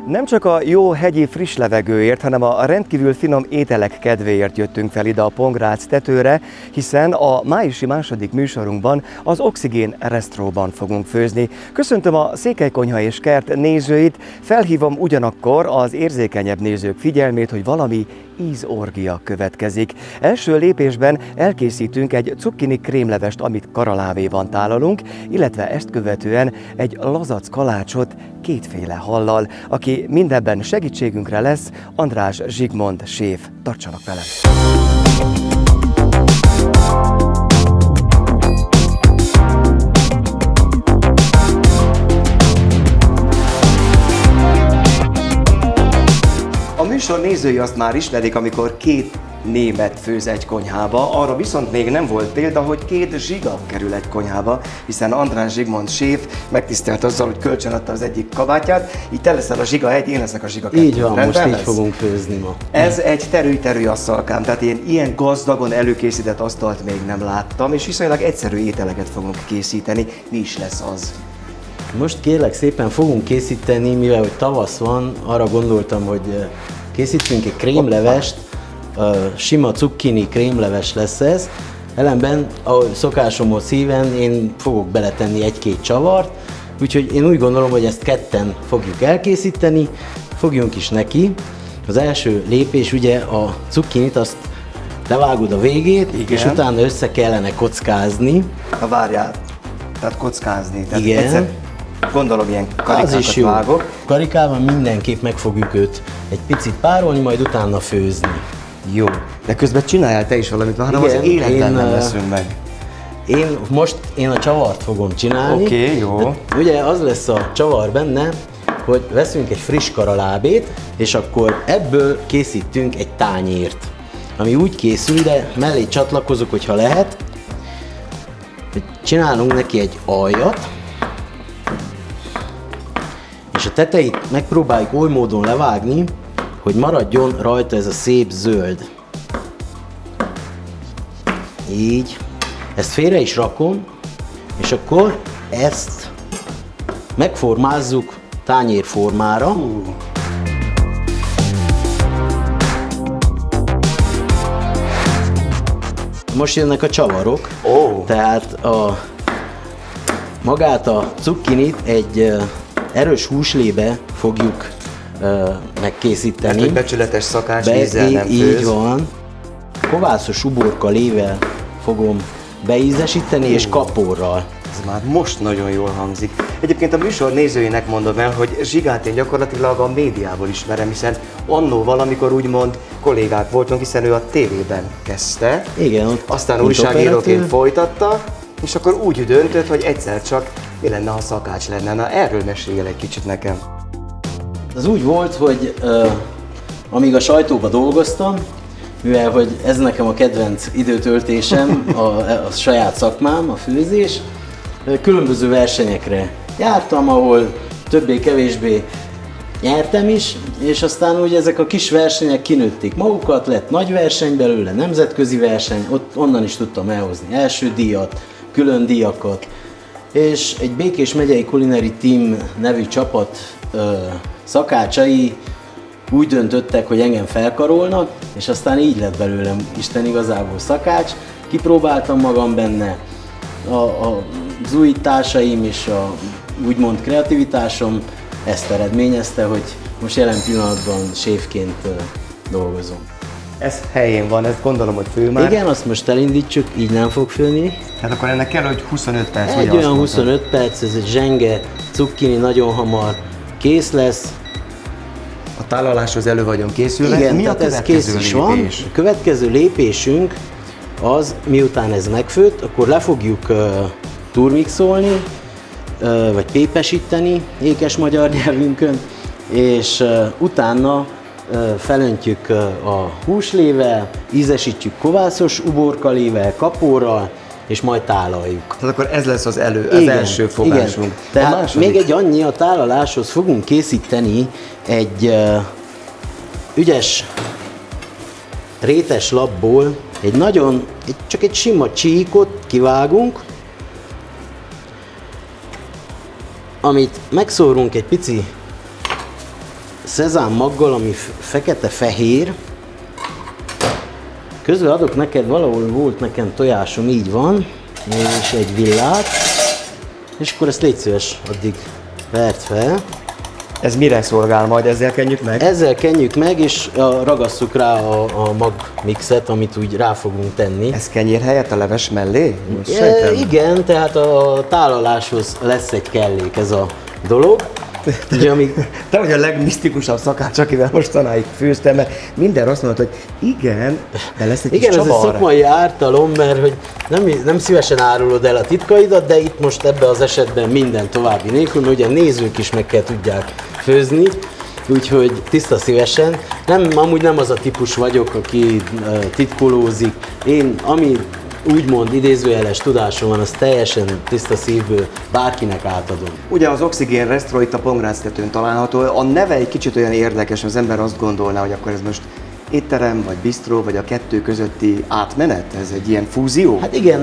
Nem csak a jó hegyi friss levegőért, hanem a rendkívül finom ételek kedvéért jöttünk fel ide a Pongrác tetőre, hiszen a májusi második műsorunkban az Oxigén Restróban fogunk főzni. Köszöntöm a Székelykonyha és Kert nézőit, felhívom ugyanakkor az érzékenyebb nézők figyelmét, hogy valami ízorgia következik. Első lépésben elkészítünk egy cukkini krémlevest, amit karalávéban tálalunk, illetve ezt követően egy lazac kalácsot kétféle hallal. Aki mindebben segítségünkre lesz, András Zsigmond séf. Tartsanak velem! A műsor nézői azt már ismerik, amikor két német főz egy konyhába, arra viszont még nem volt példa, hogy két zsiga kerül egy konyhába, hiszen András Zsigmond séf megtisztelt azzal, hogy kölcsönadta az egyik kabátját, így te leszel a zsiga 1, én leszek a zsiga 2. Így van, most így fogunk főzni ma. Ez egy terülj asztalkám, tehát én ilyen gazdagon előkészített asztalt még nem láttam, és viszonylag egyszerű ételeket fogunk készíteni. Mi is lesz az? Most kérlek szépen fogunk készíteni, mivel hogy tavasz van, arra gondoltam, hogy készítünk egy krémlevest, sima cukkini krémleves lesz ez. Ellenben, ahogy szokásomból szíven, én fogok beletenni egy-két csavart, úgyhogy én úgy gondolom, hogy ezt ketten fogjuk elkészíteni, fogjunk is neki. Az első lépés ugye a cukkinit, azt levágod a végét, igen, és utána össze kellene kockázni. Ha várjál, tehát kockázni, tehát igen. Egyszer, gondolom ilyen karikákat vágok. Karikával mindenképp meg fogjuk őt egy picit párolni, majd utána főzni. Jó, de közben csináljál te is valamit, hanem az életben nem leszünk meg. Én a csavart fogom csinálni. Oké, jó. De ugye az lesz a csavar benne, hogy veszünk egy friss karalábét, és akkor ebből készítünk egy tányért, ami úgy készül, de mellé csatlakozok, hogyha lehet, hogy csinálunk neki egy aljat, és a tetejét megpróbáljuk oly módon levágni, hogy maradjon rajta ez a szép zöld. Így. Ezt félre is rakom, és akkor ezt megformázzuk tányérformára. Most jönnek a csavarok, tehát magát a cukkinit egy erős húslébe fogjuk megkészíteni. Mert hogy becsületes szakács vízzel nem főz. Így van. Kovászos uborka lével fogom beízesíteni, és kaporral. Ez már most nagyon jól hangzik. Egyébként a műsor nézőinek mondom el, hogy Zsigát én gyakorlatilag a médiából ismerem, hiszen annó valamikor úgymond kollégák voltunk, hiszen ő a tévében kezdte. Igen, ott aztán újságíróként folytatta, és akkor úgy döntött, hogy egyszer csak mi lenne, ha szakács lenne. Na, erről meséljél egy kicsit nekem. Az úgy volt, hogy amíg a sajtóban dolgoztam, mivel hogy ez nekem a kedvenc időtöltésem, a saját szakmám, a főzés, különböző versenyekre jártam, ahol többé-kevésbé nyertem is, és aztán úgy ezek a kis versenyek kinőtték magukat, lett nagy verseny belőle, nemzetközi verseny, onnan is tudtam elhozni első díjat, külön díjakat, és egy Békés megyei Culinary Team nevű csapat szakácsai úgy döntöttek, hogy engem felkarolnak, és aztán így lett belőlem Isten igazából szakács. Kipróbáltam magam benne, az újításaim és a úgymond kreativitásom ezt eredményezte, hogy most jelen pillanatban séfként dolgozom. Ez helyén van, ezt gondolom, hogy fő már. Igen, azt most elindítsuk, így nem fog főni. Tehát akkor ennek kell, hogy 25 perc. Egy olyan 25 perc, ez egy zsenge cukkini, nagyon hamar kész lesz. A tálaláshoz elő vagyunk készülve. Igen, mi a ez kész is van. A következő lépésünk az, miután ez megfőtt, akkor le fogjuk turmixolni, vagy pépesíteni, ékes magyar nyelvünkön, és utána felöntjük a húslével, ízesítjük kovászos uborkalével, kaporral, és majd tálaljuk. Tehát akkor ez lesz az első fogásunk. Igen. Tehát még egy annyi, a tálaláshoz fogunk készíteni egy ügyes rétes lapból csak egy sima csíkot kivágunk, amit megszórunk egy pici szezámmaggal, ami fekete-fehér. Közben adok neked, valahol volt nekem tojásom, így van, és egy villát, és akkor ezt légy szíves, addig verd fel. Ez mire szolgál majd? Ezzel kenjük meg? Ezzel kenjük meg, és ragasszuk rá a magmixet, amit úgy rá fogunk tenni. Ez kenyér helyett a leves mellé? Igen, tehát a tálaláshoz lesz egy kellék ez a dolog. Ugye, Te vagy a legmisztikusabb szakács, akivel mostanáig főztem, mert minden azt mondod, hogy igen, de lesz egy kis igen, ez csavar. egy szakmai ártalom, mert hogy nem szívesen árulod el a titkaidat, de itt most ebben az esetben minden további nélkül, mert ugye nézők is meg kell tudják főzni, úgyhogy tiszta szívesen. Amúgy nem az a típus vagyok, aki titkolózik. Én, ami úgymond idézőjeles tudásom van, az teljesen tiszta szívből bárkinek átadom. Ugye az Oxigén Restro itt a Pongrácz tetőn található, a neve egy kicsit olyan érdekes, az ember azt gondolná, hogy akkor ez most étterem, vagy bistró, vagy a kettő közötti átmenet? Ez egy ilyen fúzió? Hát igen,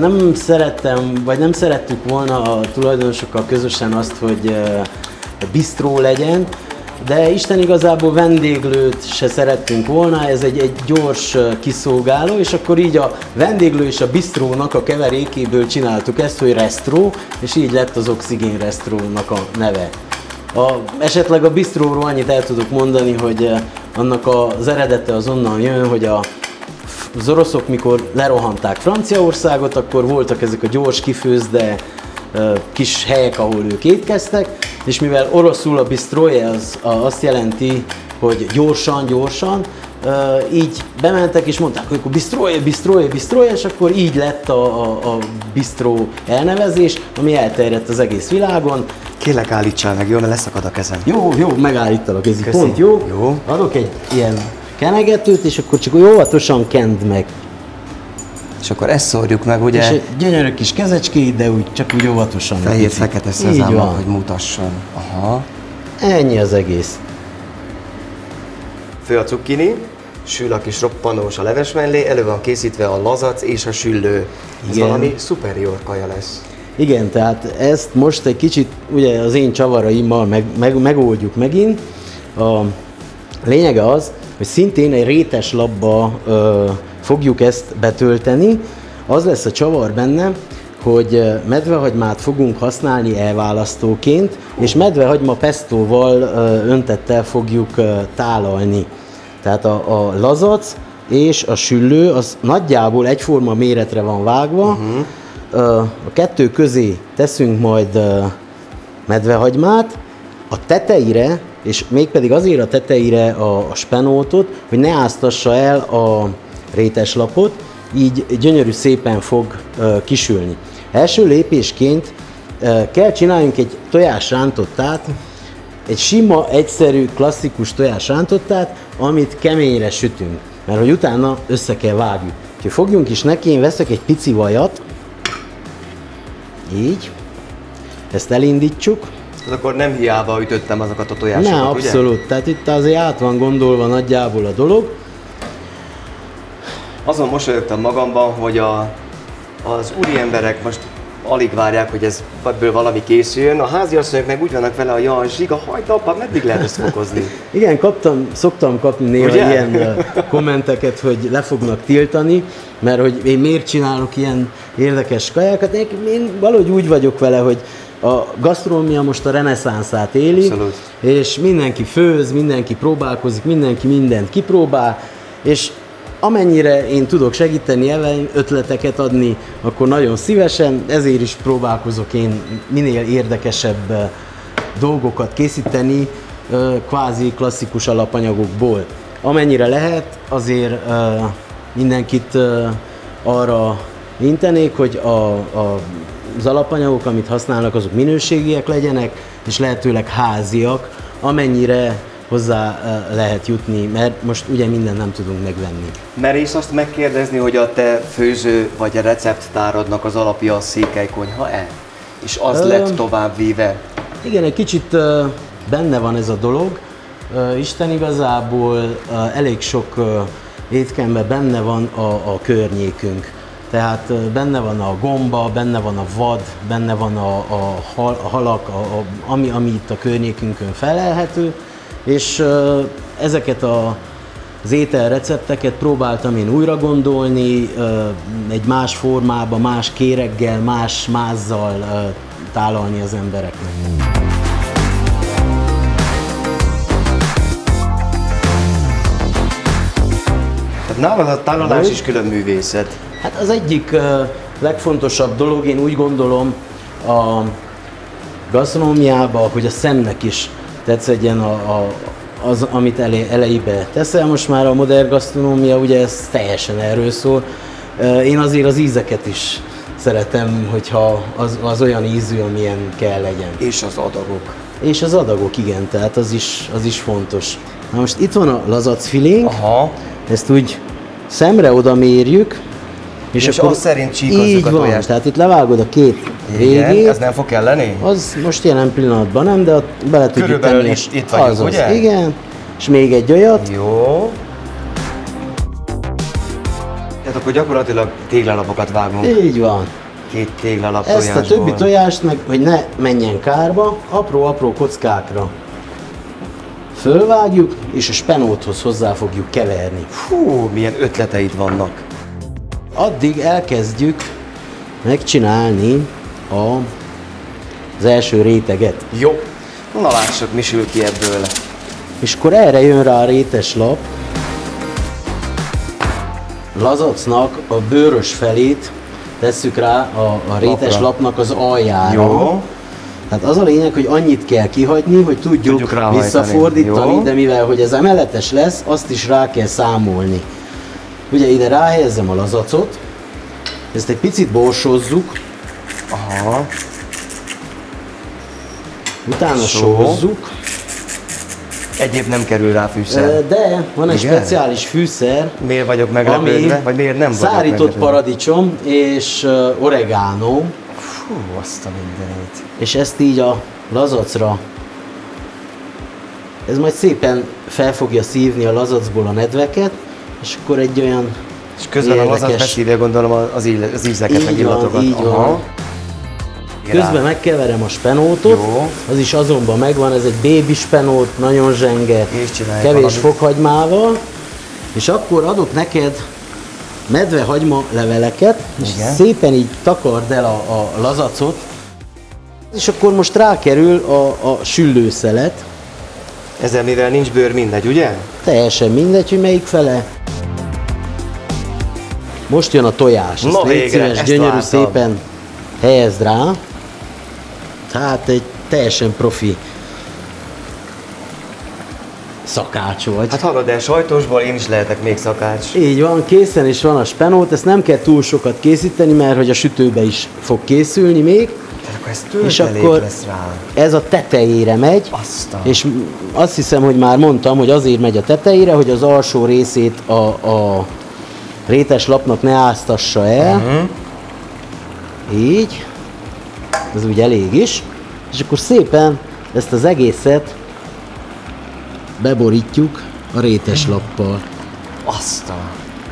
nem szerettük volna a tulajdonosokkal közösen azt, hogy bistró legyen, de Isten igazából vendéglőt se szerettünk volna, ez egy gyors kiszolgáló, és akkor így a vendéglő és a bistrónak a keverékéből csináltuk ezt, hogy Restro, és így lett az Oxigén Restrónak a neve. Esetleg a bistróról annyit el tudok mondani, hogy annak az eredete az onnan jön, hogy az oroszok, mikor lerohanták Franciaországot, akkor voltak ezek a gyors kifőzde kis helyek, ahol ők étkeztek, és mivel oroszul a bistroje az azt jelenti, hogy gyorsan, így bementek és mondták, hogy akkor bistroje, és akkor így lett a bistró elnevezés, ami elterjedt az egész világon. Kérlek, állítsál meg, jó, mert leszakad a kezem. Jó, megállítalak, ez így Köszi. pont jó. Jó. Adok egy ilyen kenegetőt, és akkor csak óvatosan kend meg. És akkor ezt szórjuk meg, ugye? És egy gyönyörű kis kezecskéit, de csak úgy óvatosan. Fehér-fekete szezámmal, hogy mutasson. Aha. Ennyi az egész. Fő a cukkini, sül a kis roppanós a leves mellé, elő van készítve a lazac és a süllő. Ez Igen. valami superior kaja lesz. Igen, tehát ezt most egy kicsit ugye az én csavaraimmal megoldjuk megint. A lényege az, hogy szintén egy rétes labba fogjuk ezt betölteni. Az lesz a csavar benne, hogy medvehagymát fogunk használni elválasztóként, és medvehagyma pestóval öntettel fogjuk tálalni. Tehát a lazac és a süllő az nagyjából egyforma méretre van vágva. A kettő közé teszünk majd medvehagymát, a tetejére, és mégpedig azért a tetejére a spenótot, hogy ne áztassa el a réteslapot, így gyönyörű szépen fog kisülni. Első lépésként kell csináljunk egy tojásrántottát, egy sima, egyszerű, klasszikus tojásrántottát, amit keményre sütünk, mert hogy utána össze kell vágjuk. Úgyhogy fogjunk is neki, én veszek egy pici vajat, így, ezt elindítsuk. Tehát akkor nem hiába ütöttem azokat a tojásokat, Ne, abszolút, ugye? Tehát itt azért át van gondolva nagyjából a dolog. Azon mosolyogtam magamban, hogy az úri emberek most alig várják, hogy ebből valami készüljön. A háziasszonyok meg úgy vannak vele, hogy jaj, zsiga, hagyd apa, meddig lehet ezt fokozni? Igen, szoktam kapni néha ugye? Ilyen kommenteket, hogy le fognak tiltani, mert hogy én miért csinálok ilyen érdekes kajákat. Én valahogy úgy vagyok vele, hogy a gasztronómia most a reneszánszát éli, abszolút. És mindenki főz, mindenki próbálkozik, mindenki mindent kipróbál, és amennyire én tudok segíteni, ötleteket adni, akkor nagyon szívesen, ezért is próbálkozok én minél érdekesebb dolgokat készíteni, kvázi klasszikus alapanyagokból. Amennyire lehet, azért mindenkit arra intenék, hogy az alapanyagok, amit használnak, azok minőségiek legyenek, és lehetőleg háziak, amennyire hozzá lehet jutni, mert most ugye mindent nem tudunk megvenni. Merész azt megkérdezni, hogy a te főző vagy a recepttárodnak az alapja a székelykonyha-e? És az lett továbbvíve? Igen, egy kicsit benne van ez a dolog. Isten igazából elég sok étkenben benne van a környékünk. Tehát benne van a gomba, benne van a vad, benne van a halak, ami itt a környékünkön felelhető, És ezeket az ételrecepteket próbáltam én újra gondolni, egy más formába, más kéreggel, más mázzal tálalni az embereknek. Nálad a tálalás is külön művészet. Hát az egyik legfontosabb dolog, én úgy gondolom a gasztronómiában, hogy a szemnek is tetszedjen az, amit elejébe teszel. Most már a modern gasztronómia, ugye ez teljesen erről szól. Én azért az ízeket is szeretem, hogyha az olyan ízű, amilyen kell legyen. És az adagok. És az adagok, igen, tehát az is fontos. Na most itt van a lazacfilénk, ezt úgy szemre oda mérjük, és akkor azt szerint csíkozzuk a tojást. Tehát itt levágod a két végét. Igen, ez nem fog kelleni? Az most jelen pillanatban nem, de bele tudjuk tenni. Itt vagyunk, ugye? Igen, és még egy olyat. Jó. Tehát akkor gyakorlatilag téglalapokat vágunk. Így van. 2 téglalap ezt tojásból. A többi tojást meg, hogy ne menjen kárba, apró-apró kockákra fölvágjuk, és a spenóthoz hozzá fogjuk keverni. Hú, milyen ötleteid vannak. Addig elkezdjük megcsinálni az első réteget. Jó. Na lássuk, mi sül ki ebből. És akkor erre jön rá a réteslap. Lazacnak a bőrös felét tesszük rá a réteslapnak az aljára. Jó. Tehát az a lényeg, hogy annyit kell kihagyni, hogy tudjuk visszafordítani, jó. De mivel hogy ez emeletes lesz, azt is rá kell számolni. Ugye ide ráhelyezzem a lazacot, ezt egy picit borsózzuk, aha. Utána sózzuk. Egyéb nem kerül rá fűszer. De van egy speciális fűszer, miért vagyok meglepődve, vagy miért nem vagyok szárított paradicsom és oregano. Fú, azt a mindenit. És ezt így a lazacra, ez majd szépen fel fogja szívni a lazacból a nedveket, és akkor egy olyan és közben érdekes... a lazac beszívja, gondolom az ízeket, meg illatokat. Így van. Közben megkeverem a spenótot, jó. Az is azonban megvan, ez egy baby spenót, nagyon zsenge, kevés fokhagymával, és akkor adok neked medvehagyma leveleket, és szépen így takard el a lazacot, és akkor most rákerül a süllőszelet. Ezzel mivel nincs bőr, mindegy, ugye? Teljesen mindegy, hogy melyik fele. Most jön a tojás, ezt légy szíves, gyönyörű szépen helyezd rá. Tehát egy teljesen profi szakács vagy. Hát hallod, de sajtosból én is lehetek még szakács. Így van, készen is van a spenót, ezt nem kell túl sokat készíteni, mert hogy a sütőbe is fog készülni még. Tehát akkor ez töltelék lesz rá. Ez a tetejére megy, aztán. És azt hiszem, hogy már mondtam, hogy azért megy a tetejére, hogy az alsó részét a réteslapnak ne áztassa el. Így. Ez úgy elég is. És akkor szépen ezt az egészet beborítjuk a réteslappal. Aztán.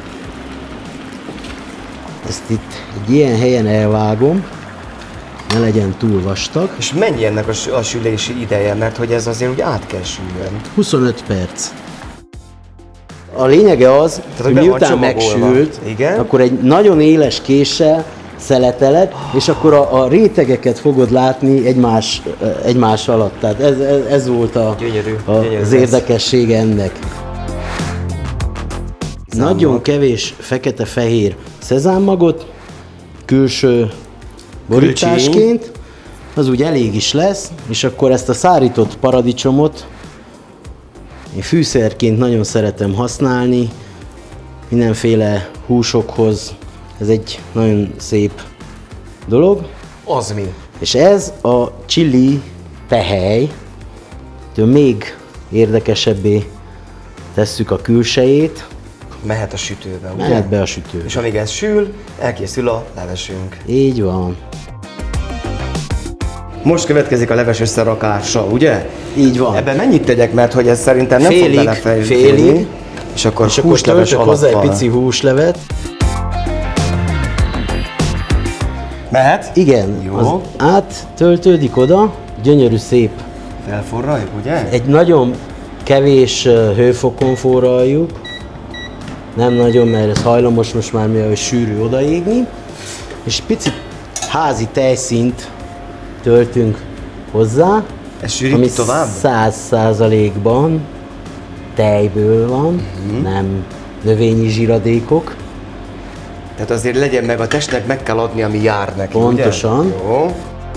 Ezt itt egy ilyen helyen elvágom, ne legyen túl vastag. És mennyi ennek a sülési ideje, mert hogy ez azért úgy át kell sülni? 25 perc. A lényege az, hogy miután megsült, akkor egy nagyon éles késsel szeleteled, és akkor a rétegeket fogod látni egymás alatt. Tehát ez volt az érdekesség ennek. Nagyon kevés fekete-fehér szezámmagot, külső borításként, az úgy elég is lesz, és akkor ezt a szárított paradicsomot én fűszerként nagyon szeretem használni, mindenféle húsokhoz, ez egy nagyon szép dolog. Az mi? És ez a chili pehely, még érdekesebbé tesszük a külsejét. Mehet a sütőbe, ugye? Mehet be a sütőbe. És amíg ez sül, elkészül a levesünk. Így van. Most következik a leves összerakása, ugye? Így van. Ebben mennyit tegyek, mert hogy ez szerintem nem fog belefejlődni. Félig. És akkor húsleves alappal. Hozzá egy pici húslevet. Mehet? Igen. Jó. Áttöltődik oda, gyönyörű szép. Felforraljuk, ugye? Egy nagyon kevés hőfokon forraljuk. Nem nagyon, mert ez hajlamos most már mivel sűrű odaégni. És picit házi tejszínt töltünk hozzá. Ez sűrít tovább? 100%-ban tejből van, nem növényi zsiradékok. Tehát azért legyen meg a testnek, meg kell adni, ami jár neki, Pontosan. Ugye? Jó.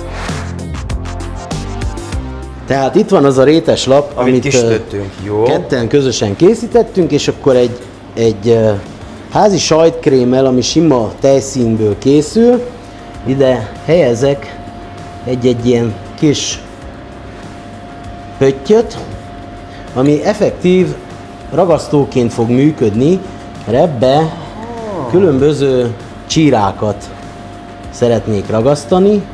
Tehát itt van az a rétes lap, Amit kisütöttünk, jó. Ketten közösen készítettünk, és akkor egy házi sajtkrémmel, ami sima tejszínből készül, ide helyezek egy ilyen kis pöttyöt, ami effektív ragasztóként fog működni, mert ebbe különböző csírákat szeretnék ragasztani.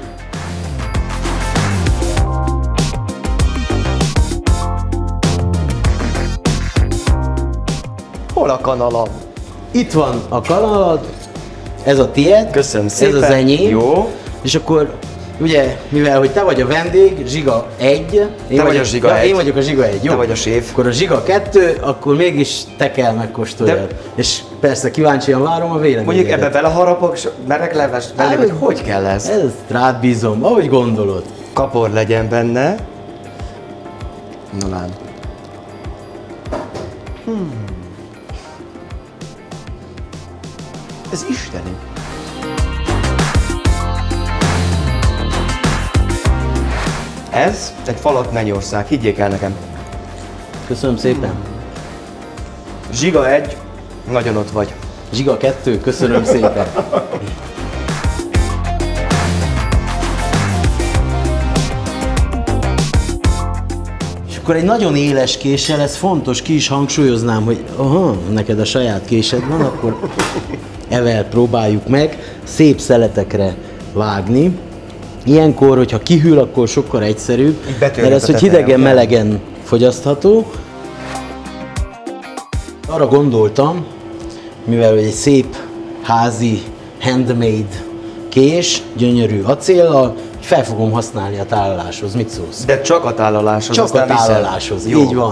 Hol a kanalam? Itt van a kanalad, ez a tiéd, Köszönöm szépen. ez az enyém. Jó. És akkor ugye, mivel hogy te vagy a vendég, Zsiga 1, Te vagy a Zsiga 1. Én vagyok a Zsiga 1, jó? Te vagy a séf. Akkor a Zsiga 2, akkor mégis te kell megkóstoljad. És persze kíváncsian várom a véleményedet. Mondjuk ebbe beleharapok, és merek levest mellé, hogy hogy kell ez? Ez rád bízom, ahogy gondolod. Kapor legyen benne. Na lám. Ez isteni. Ez egy falat mennyország, higgyék el nekem. Köszönöm szépen. Zsiga 1, nagyon ott vagy. Zsiga 2, köszönöm szépen. És akkor egy nagyon éles késsel, ez fontos, ki is hangsúlyoznám, hogy aha, neked a saját késed van, akkor evel próbáljuk meg szép szeletekre vágni. Ilyenkor, hogyha kihűl, akkor sokkal egyszerűbb, mert ez, hogy hidegen-melegen fogyasztható. Arra gondoltam, mivel egy szép házi handmade kés, gyönyörű acéllal, fel fogom használni a tálaláshoz. Mit szólsz? De csak a tálaláshoz. Csak a tálaláshoz, így van.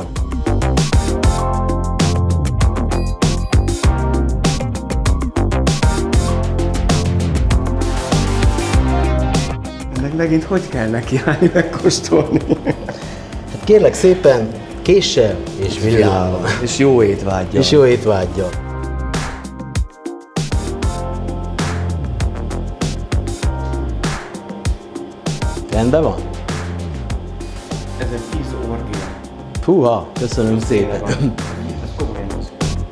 Megint hogy kell nekiállni megkóstolni? Hát kérlek szépen, késsel és villával. És jó étvággyal. És jó étvággyal. Rendben van? Ez egy ízorgia. Húha, köszönöm szépen. Ez komolyan az.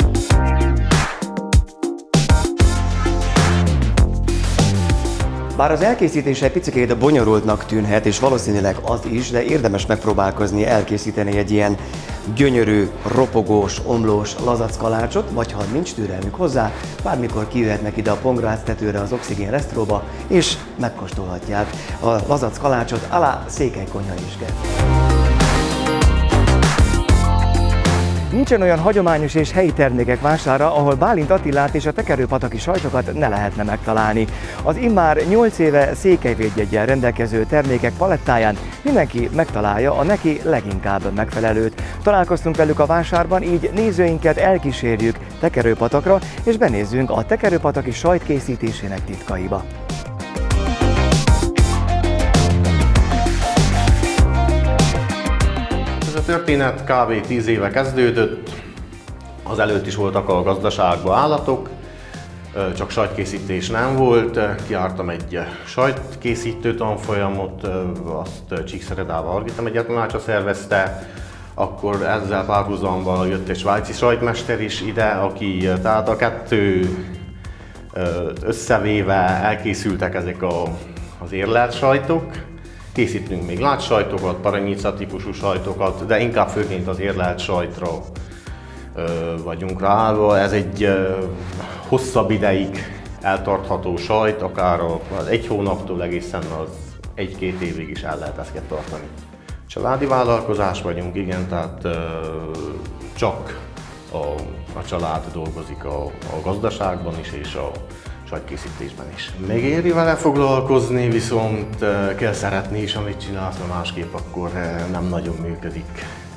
Bár az elkészítése egy picikét bonyolultnak tűnhet, és valószínűleg az is, de érdemes megpróbálkozni elkészíteni egy ilyen gyönyörű, ropogós, omlós lazackalácsot, vagy ha nincs türelmük hozzá, bármikor kijöhetnek ide a Pongrác tetőre, az Oxigén Restróba, és megkóstolhatják a lazackalácsot alá Székelykonyha Isger. Nincsen olyan hagyományos és helyi termékek vására, ahol Bálint Attilát és a tekerőpataki sajtokat ne lehetne megtalálni. Az immár 8 éve székelyvédjeggyel rendelkező termékek palettáján mindenki megtalálja a neki leginkább megfelelőt. Találkoztunk velük a vásárban, így nézőinket elkísérjük Tekerőpatakra, és benézzünk a tekerőpataki sajt készítésének titkaiba. A történet kb. 10 éve kezdődött, azelőtt is voltak a gazdaságban állatok, csak sajtkészítés nem volt. Kijártam egy sajtkészítő tanfolyamot, azt Csíkszeredával Argita megye tanácsa szervezte, akkor ezzel párhuzamban jött egy svájci sajtmester is ide, aki tehát a kettő összevéve elkészültek ezek az érlelt sajtok. Készítünk még látsajtokat, paranyica típusú sajtokat, de inkább főként az érlelt sajtra vagyunk ráállva. Ez egy hosszabb ideig eltartható sajt, akár az 1 hónaptól egészen az 1-2 évig is el lehet ezt tartani. Családi vállalkozás vagyunk, igen, tehát csak a család dolgozik a gazdaságban is és a sajtkészítésben is. Még éri vele foglalkozni, viszont kell szeretni is, amit csinálsz, mert másképp akkor nem nagyon működik.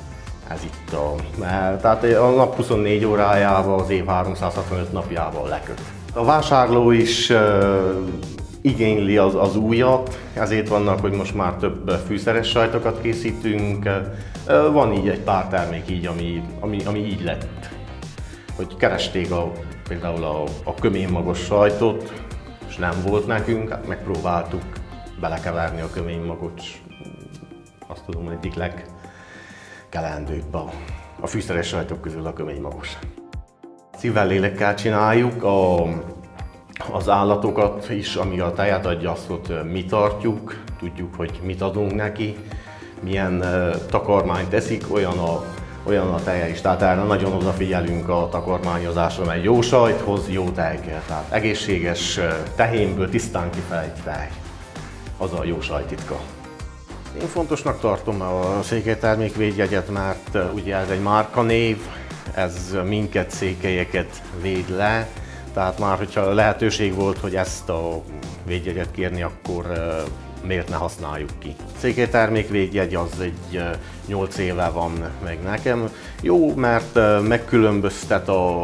Ez itt tehát a nap 24 órájával, az év 365 napjával leköt. A vásárló is igényli az újat, ezért vannak, hogy most már több fűszeres sajtokat készítünk. Van így egy pár termék így, ami így lett. Hogy keresték például a köménymagos sajtot, és nem volt nekünk, hát megpróbáltuk belekeverni a köménymagot, azt tudom, hogy egyik legkelendőbb a fűszeres sajtok közül a köménymagos. Szívvel, lélekkel csináljuk, az állatokat is, ami a tejet adja, azt mi tartjuk, tudjuk, hogy mit adunk neki, milyen takarmányt eszik, olyan a teje is. Tehát erre nagyon odafigyelünk a takarmányozásra, mert jó sajthoz jó tej kell. Tehát egészséges tehénből tisztán kifejt tej. Az a jó sajtitka. Én fontosnak tartom a székely termékvédjegyet, mert ugye ez egy márkanév, ez minket, székelyeket véd le. Tehát már, hogyha lehetőség volt, hogy ezt a védjegyet kérni, akkor miért ne használjuk ki. Székely termékvédjegy az egy 8 éve van meg nekem. Jó, mert megkülönböztet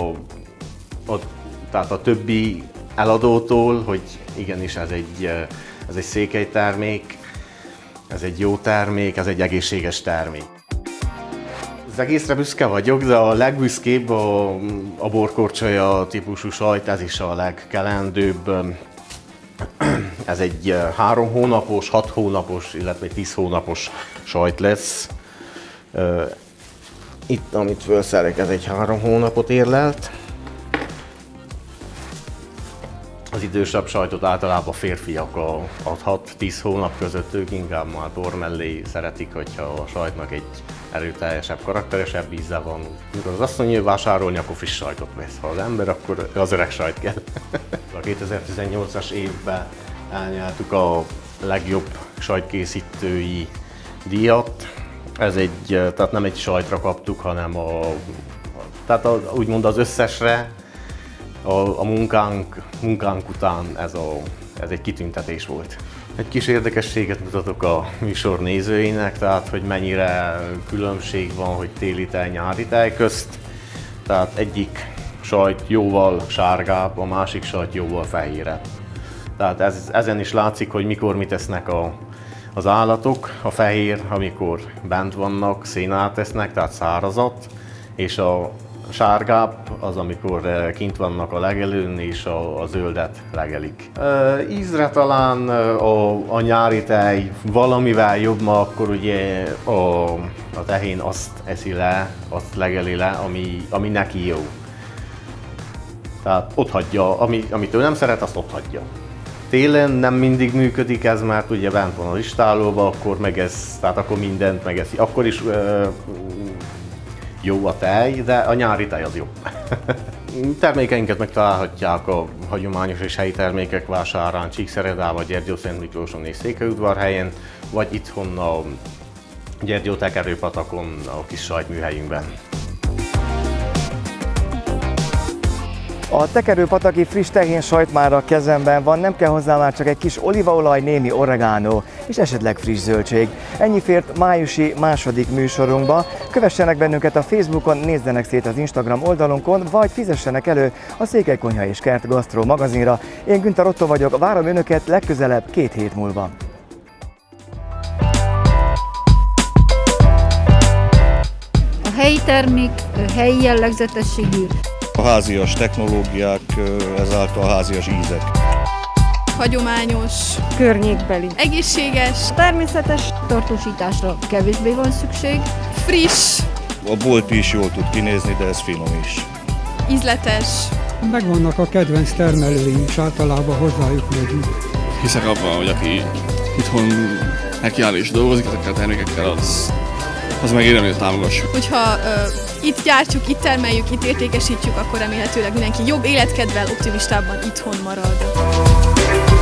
tehát a többi eladótól, hogy igenis ez egy székely termék, ez egy jó termék, ez egy egészséges termék. Az egészre büszke vagyok, de a legbüszkébb a borkorcsolya típusú sajt, ez is a legkelendőbb. Ez egy 3 hónapos, 6 hónapos, illetve 10 hónapos sajt lesz. Itt, amit felszerek, ez egy 3 hónapot érlelt. Az idősebb sajtot általában férfiak a 6-10 hónap között, ők inkább már bor mellé szeretik, hogyha a sajtnak egy erőteljesebb, karakteresebb íze van. Amikor az asszony jön vásárolni, akkor friss sajtot vesz. Ha az ember, akkor az öreg sajt kell. A 2018-as évben elnyertük a legjobb sajtkészítői díjat. Ez tehát nem egy sajtra kaptuk, hanem úgymond az összesre. A munkánk után ez egy kitüntetés volt. Egy kis érdekességet mutatok a műsor nézőinek, tehát hogy mennyire különbség van, hogy téli tej, nyári tej közt. Tehát egyik sajt jóval sárgább, a másik sajt jóval fehérebb. Tehát ezen is látszik, hogy mikor mit esznek az állatok. A fehér, amikor bent vannak, szénát esznek, tehát szárazat, és a sárgább az, amikor kint vannak a legelőn, és a zöldet legelik. Ízre talán a nyári tej valamivel jobb, ma akkor ugye a tehén azt eszi le, azt legeli le, ami neki jó. Tehát ott hagyja, amit ő nem szeret, azt ott hagyja. Télen nem mindig működik ez, mert ugye bent van az istálóban, akkor megesz, tehát akkor mindent megeszi. Akkor is jó a tej, de a nyári tej az jó. Termékeinket megtalálhatják a hagyományos és helyi termékek vásárán, Csíkszeredában, Gyergyó-Szent Miklóson és Székelyudvarhelyen, vagy itthon a Gyergyó-Tekerőpatakon, a kis sajtműhelyünkben. A tekerőpataki friss tehén sajt már a kezemben van, nem kell hozzá már csak egy kis olívaolaj, némi oregano és esetleg friss zöldség. Ennyi fért májusi második műsorunkba. Kövessenek bennünket a Facebookon, nézzenek szét az Instagram oldalunkon, vagy fizessenek elő a Székelykonyha és Kert Gasztró magazinra. Én Günther Otto vagyok, várom önöket legközelebb 2 hét múlva. A helyi termék, helyi jellegzetességű. A házias technológiák, ezáltal házias ízek. Hagyományos, Környékbeli. egészséges, Természetes tartósításra kevésbé van szükség. friss, A bolti is jól tud kinézni, de ez finom is. ízletes. Megvannak a kedvenc termelőink, és általában hozzájuk megyünk. Hiszek abban, hogy aki itthon nekiáll és dolgozik ezekkel a termékekkel, az megérdemli, hogy támogassuk. Hogyha itt gyártjuk, itt termeljük, itt értékesítjük, akkor remélhetőleg mindenki jobb életkedvel, optimistában itthon marad.